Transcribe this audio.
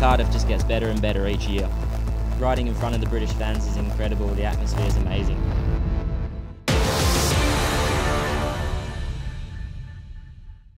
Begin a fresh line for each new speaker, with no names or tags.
Cardiff just gets better and better each year. Riding in front of the British fans is incredible, the atmosphere is amazing.